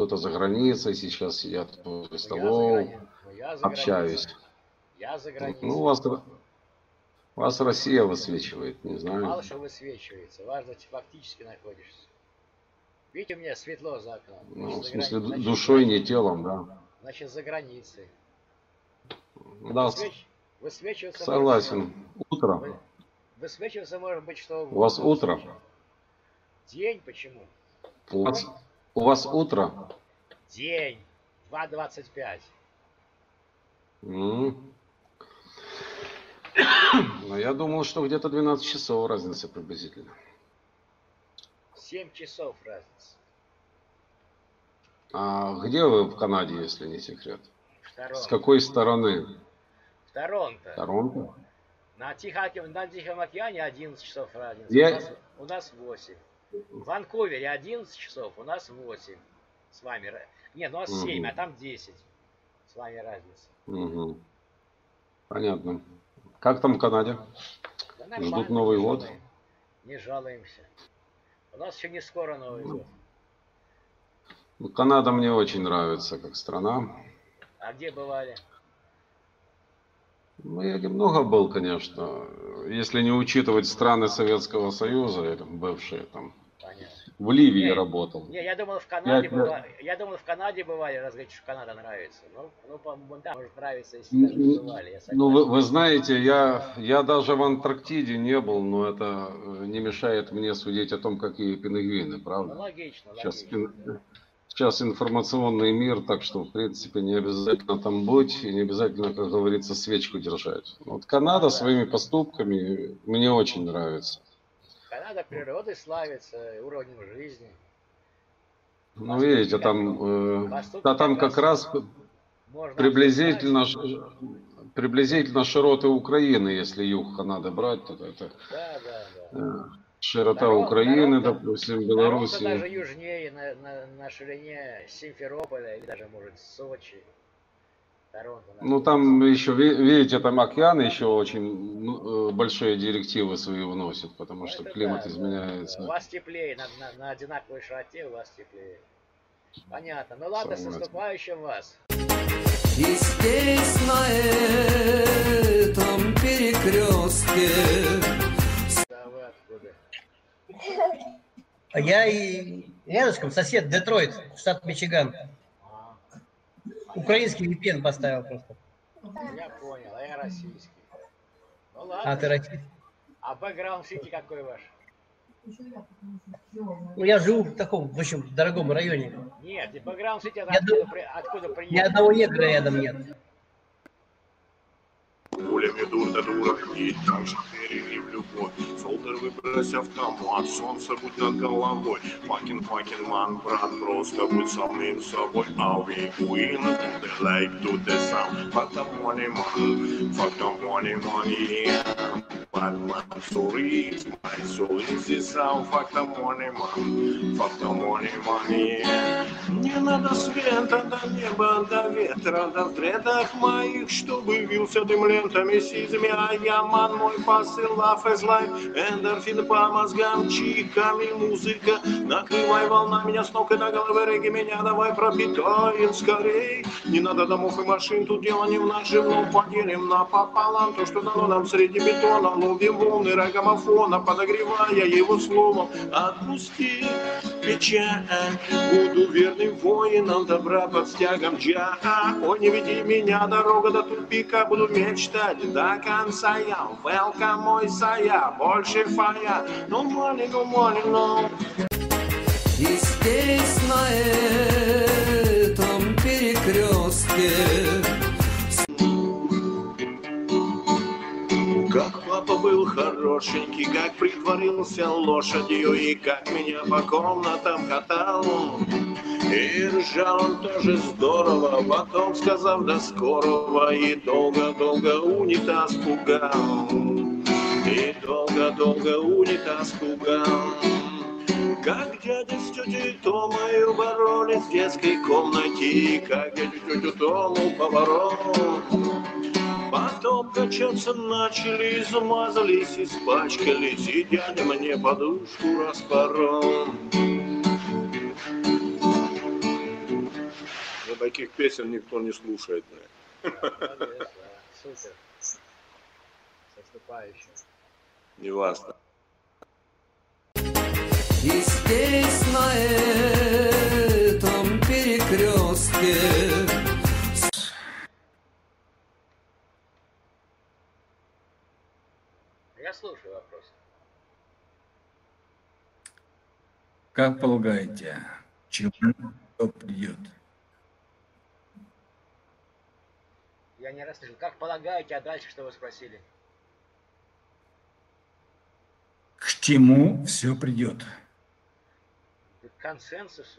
кто-то за границей сейчас сидят возле Ну, столов, я за общаюсь. границей. Я за Ну, границей. вас Россия высвечивает, не знаю. Мало что высвечивается. Важно, ты фактически находишься. Видите, у меня светло за окном. Ну, в за смысле, значит, душой, не телом, да. Значит, за границей. Да, Высвечиваться согласен. Утро. Высвечиваться может быть что угодно. У вас утро? День почему? У вас утро? День. 2:25. Ну, я думал, что где-то 12 часов разница приблизительно. 7 часов разница. А где вы в Канаде, если не секрет? С В какой стороны? В Торонто. Торонто? На Тихом океане 11 часов разница. У нас 8. В Ванкувере 11 часов, у нас 8. С вами. Нет, у нас 7, а там 10. С вами разница. Угу. Понятно. Как там в Канаде? Да ждут Новый год? Не жалуемся. У нас еще не скоро Новый год. Канада мне очень нравится как страна. А где бывали? Ну, я немного был, конечно. Если не учитывать страны Советского Союза, бывшие там. Понятно. В Ливии работал. Не, я думал, в Канаде бывали. Я думал, в Канаде бывали, раз говорите, что Канада нравится. Ну, да, может нравится, если даже не бывали. Ну, вы знаете, я даже в Антарктиде не был, но это не мешает мне судить о том, какие пингвины, правда? Ну, логично. Сейчас информационный мир, так что, в принципе, не обязательно там быть, и не обязательно, как говорится, свечку держать. Вот Канада своими поступками мне очень нравится. Канада природой славится, уровнем жизни. Ну, видите, там как раз приблизительно широты Украины, если юг Канады брать, то это широта Украины, допустим, Белоруссии. Даже южнее, на ширине Симферополя или даже, может, Сочи. Ну, там еще, видите, там океан еще очень большие директивы свои вносит, потому что климат изменяется. У вас теплее, на одинаковой широте у вас теплее. Понятно. Ну ладно, с наступающим вас. И здесь, на этом перекрестке. Да, вы откуда? Я и рядышком сосед Детройт, штат Мичиган. Украинский VPN поставил просто. Я понял, а я российский. Ну ладно. А ты российский? А бэкграунд-сити какой ваш? Ну, я живу в таком, в общем, дорогом районе. Нет, и бэкграунд-сити откуда приехали? Ни одного негра рядом нет. Пулями дура, и так же верили в любовь. Солдат выбрось автомат, солнце будь над головой. Факин, ман, брат, просто будь самим собой. А we win, they like to the sound. Fuck the money, yeah. But my soul is the sound. Fuck the money, yeah. Не надо света до неба, до ветра, до вредах моих, чтобы вился дым лентами сизми, а я ман мой посыл, love is life, эндорфин по мозгам, чиками музыка, накрывай волна меня с ног и до головы, регги меня давай пропитает скорей. Не надо домов и машин, тут дело не в наживном, поделим напополам то, что дано нам среди бетона, ловим волны рогомофона, подогревая его словом. Отпусти печаль, буду верным воином добра под стягом джа. Ой, не веди меня, дорога до тупика, буду мечтать до конца я. Welcome, мой сая, больше фая. No money, no money, no. И здесь, на этом перекрестке. Как папа был хорошенький, как притворился лошадью и как меня по комнатам катал. И ржал он тоже здорово, потом сказав до скорого, и долго-долго унитаз пугал. И долго-долго унитаз пугал. Как дядя с тетей Томой боролись в детской комнате, как дядю тетю Тому поворот. Потом качаться начали, измазались, испачкались, и дядя мне подушку распорол. что таких песен никто не слушает. Молодец, да. Супер. С наступающим. Не важно. И здесь на этом перекрестке Я слушаю вопрос. Как полагаете, к чему все придет? Я не расслышал. Как полагаете, а дальше что вы спросили? К чему все придет? К консенсусу?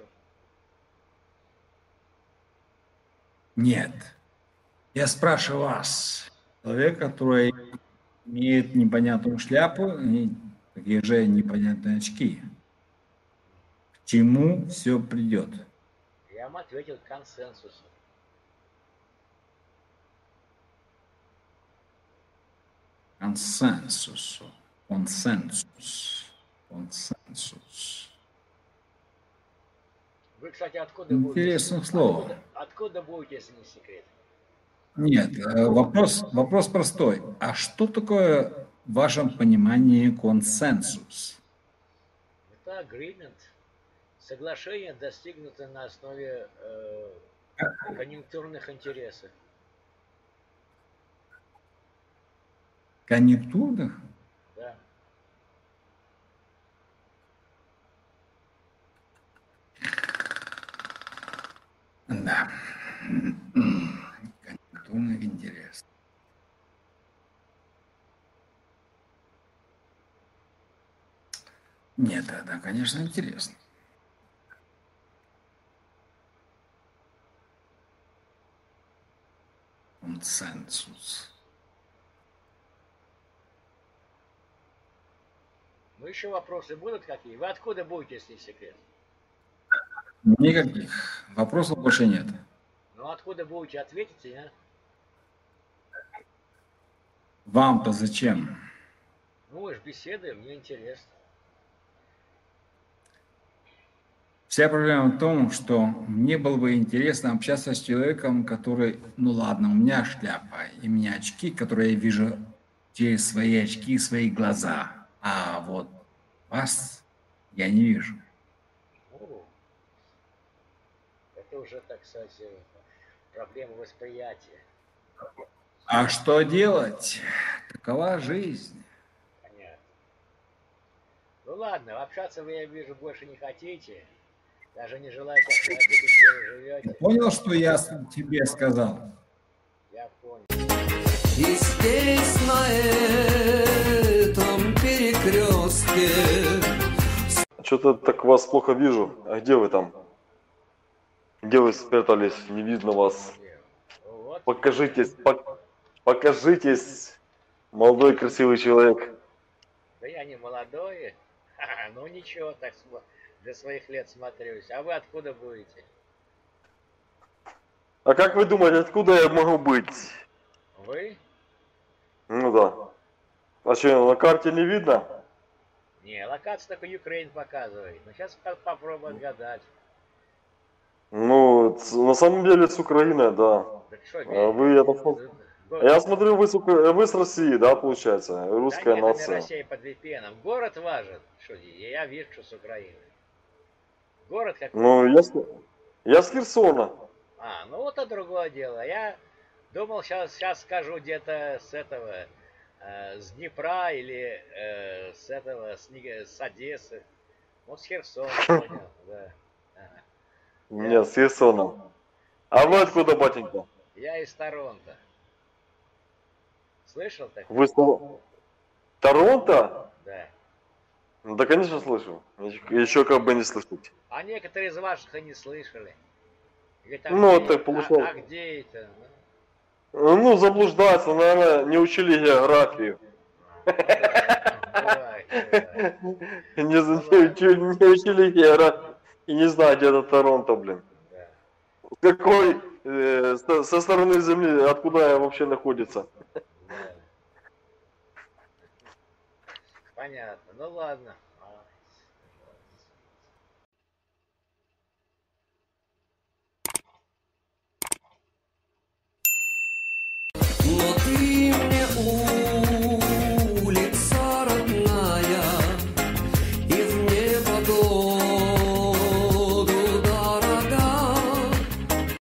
Нет. Я спрашиваю вас, человек, который имеет непонятную шляпу и такие же непонятные очки. К чему все придет? Я вам ответил к консенсусу. Консенсусу. Консенсус. Консенсус. Вы, кстати, откуда будете? Интересное слово. Откуда будете, если не секрет? Нет, вопрос простой. А что такое в вашем понимании консенсус? Это agreement. Соглашение, достигнутое на основе конъюнктурных интересов. Конъюнктурных? Да. Да. Конъюнктурных интересов. Нет, да, конечно, интересно. Консенсус. Ну, еще вопросы будут какие? Вы откуда будете, если не секрет? Никаких. Вопросов больше нет. Ну, откуда будете, ответите, а? Вам-то зачем? Ну, мы же беседуем, мне интересно. Вся проблема в том, что мне было бы интересно общаться с человеком, который, ну ладно, у меня шляпа, и у меня очки, которые я вижу через свои очки, свои глаза. А вот вас я не вижу. Ну, это уже, так сказать, проблема восприятия. А что делать? Такова жизнь. Понятно. Ну ладно, общаться вы, я вижу, больше не хотите. Даже не желаете ответить, где вы живете. Понял, что я тебе сказал? Я понял. и здесь на этом перекрестке. Что-то так вас плохо вижу. А где вы там? Где вы спрятались? Не видно вас. Вот. Покажитесь, покажитесь, молодой красивый человек. Да я не молодой. Ну ничего, так для своих лет смотрюсь. А вы откуда будете? А как вы думаете, откуда я могу быть? Вы? Ну да. А что, на карте не видно? Не, локация только Украина показывает. Ну сейчас попробую отгадать. Ну, на самом деле с Украины, да. Так что, А вы, я смотрю, вы с России, да, получается? Русская да нет, нация. не Россия под VPN. Город важен. Что, я вижу, что с Украины. Город какой? Ну, я с Херсона. А, ну вот это другое дело. Я думал, сейчас скажу где-то с этого, с Днепра или с этого, с Одессы. Вот с Херсона, понял, да. Ага. Нет, с Херсона. А вы откуда, батенька? Я из Торонто. Слышал так? Вы с Торонто? Да. Ну да, конечно, слышу. Еще как бы не слышать. А некоторые из ваших и не слышали. Говорит, Ну, где, это получается. А где это? Ну, заблуждаться, наверное, не учили географию. Не учили географию. И не знаю, где это Торонто, блин. Какой, со стороны Земли, откуда вообще находится? Понятно. Ну ладно.